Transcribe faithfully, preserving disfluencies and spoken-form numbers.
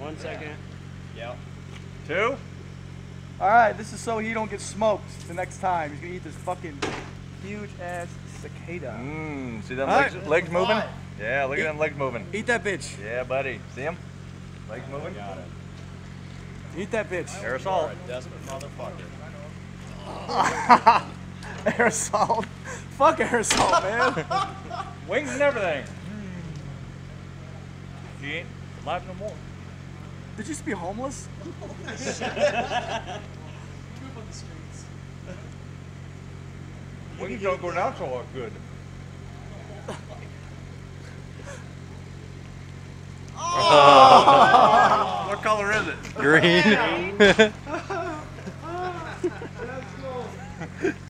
One second. Yep. Two. All right, this is so he don't get smoked the next time. He's gonna eat this fucking huge ass cicada. Mmm. See them All legs, right. legs moving? Right. Yeah, look Eat, at them legs moving. Eat that bitch. Yeah, buddy. See him? Legs moving? Got it. Eat that bitch. Aerosol. A desperate motherfucker. Aerosol. Fuck aerosol, man. Wings and everything. He ain't alive no more. Did you used to be homeless? Wings don't go down so good. Oh. What color is it? Green.